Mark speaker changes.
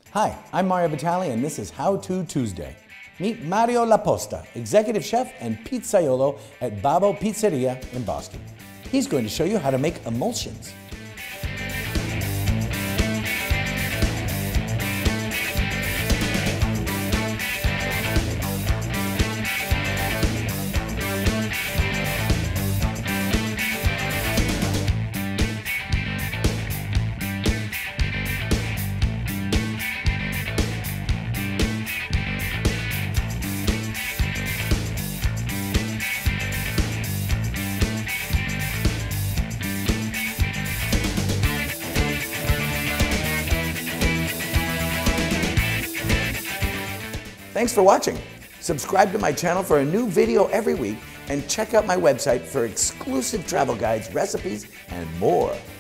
Speaker 1: Hi, I'm Mario Batali and this is How To Tuesday. Meet Mario LaPosta, executive chef and pizzaiolo at Babbo Pizzeria in Boston. He's going to show you how to make emulsions. Thanks for watching. Subscribe to my channel for a new video every week and check out my website for exclusive travel guides, recipes, and more.